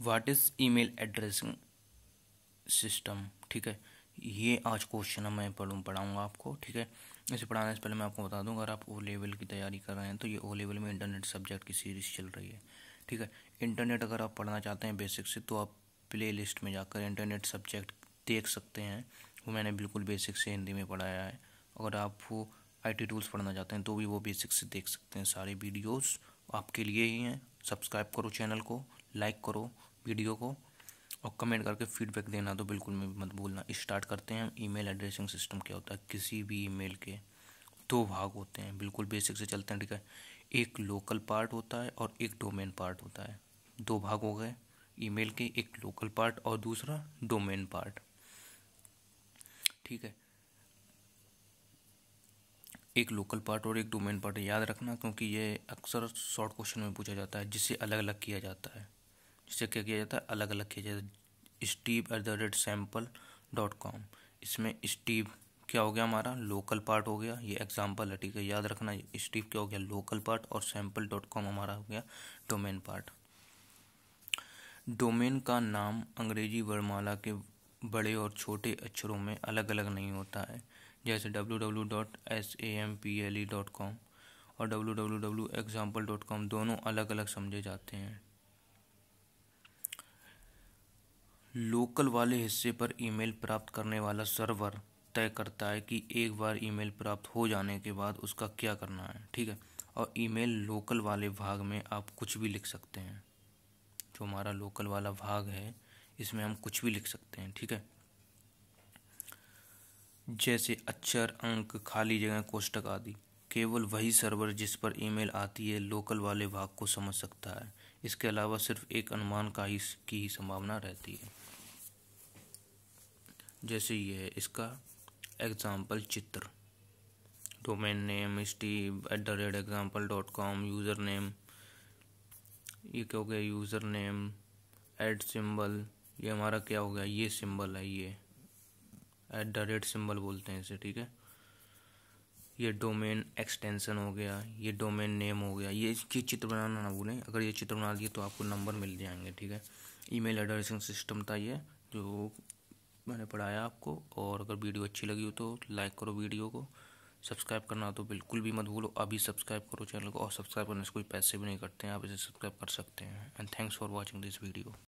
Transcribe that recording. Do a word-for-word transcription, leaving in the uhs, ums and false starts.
What is email addressing system. ठीक है, ये आज क्वेश्चन मैं पढ़ूँ पढ़ाऊँगा आपको। ठीक है, इसे पढ़ाने से पहले मैं आपको बता दूं, अगर आप ओ लेवल की तैयारी कर रहे हैं तो ये ओ लेवल में इंटरनेट सब्जेक्ट की सीरीज़ चल रही है। ठीक है, इंटरनेट अगर आप पढ़ना चाहते हैं बेसिक से तो आप प्ले लिस्ट में जाकर इंटरनेट सब्जेक्ट देख सकते हैं, वो मैंने बिल्कुल बेसिक से हिंदी में पढ़ाया है। अगर आप वो आई टी टूल्स पढ़ना चाहते हैं तो भी वो बेसिक से देख सकते हैं। सारे वीडियोस आपके लिए ही हैं। सब्सक्राइब करो चैनल को, लाइक करो वीडियो को और कमेंट करके फीडबैक देना तो बिल्कुल मत भूलना। स्टार्ट करते हैं। ईमेल एड्रेसिंग सिस्टम क्या होता है। किसी भी ईमेल के दो भाग होते हैं, बिल्कुल बेसिक से चलते हैं। ठीक है, एक लोकल पार्ट होता है और एक डोमेन पार्ट होता है। दो भाग हो गए ईमेल के, एक लोकल पार्ट और दूसरा डोमेन पार्ट। ठीक है, एक लोकल पार्ट और एक डोमेन पार्ट याद रखना, क्योंकि ये अक्सर शॉर्ट क्वेश्चन में पूछा जाता है, जिससे अलग अलग किया जाता है। जिससे क्या किया जाता है, अलग अलग किया जाता है। Steve at the rate sample dot com, इसमें स्टीव क्या हो गया, हमारा लोकल पार्ट हो गया, ये एग्जाम्पल है। ठीक है, याद रखना, स्टीव क्या हो गया, लोकल पार्ट, और सैम्पल डॉट कॉम हमारा हो गया डोमेन पार्ट। डोमेन का नाम अंग्रेजी वर्णमाला के बड़े और छोटे अक्षरों में अलग अलग नहीं होता है, जैसे W W W dot S A M P L E dot com और W W W example dot com दोनों अलग अलग समझे जाते हैं। लोकल वाले हिस्से पर ईमेल प्राप्त करने वाला सर्वर तय करता है कि एक बार ईमेल प्राप्त हो जाने के बाद उसका क्या करना है। ठीक है, और ईमेल लोकल वाले भाग में आप कुछ भी लिख सकते हैं। जो हमारा लोकल वाला भाग है इसमें हम कुछ भी लिख सकते हैं। ठीक है, जैसे अक्षर, अंक, खाली जगह, कोष्टक आदि। केवल वही सर्वर जिस पर ईमेल आती है लोकल वाले भाग को समझ सकता है। इसके अलावा सिर्फ एक अनुमान का ही की ही संभावना रहती है। जैसे ये है इसका एग्जाम्पल चित्र, domain name Steve at the rate example dot com, user name, ये क्या हो गया, यूज़र नेम, एड सिंबल, ये हमारा क्या हो गया, ये सिंबल है, ये एट द रेट सिंबल बोलते हैं इसे। ठीक है, ये डोमेन एक्सटेंशन हो गया, ये डोमेन नेम हो गया। ये इसकी चित्र बनाना ना भूलें, अगर ये चित्र बना दिए तो आपको नंबर मिल जाएंगे। ठीक है, ईमेल एड्रेसिंग सिस्टम था ये जो मैंने पढ़ाया आपको। और अगर वीडियो अच्छी लगी हो तो लाइक करो वीडियो को, सब्सक्राइब करना तो बिल्कुल भी मत भूलो। अभी सब्सक्राइब करो चैनल को, और सब्सक्राइब करने से कोई पैसे भी नहीं कटते हैं, आप इसे सब्सक्राइब कर सकते हैं। And thanks for watching this video.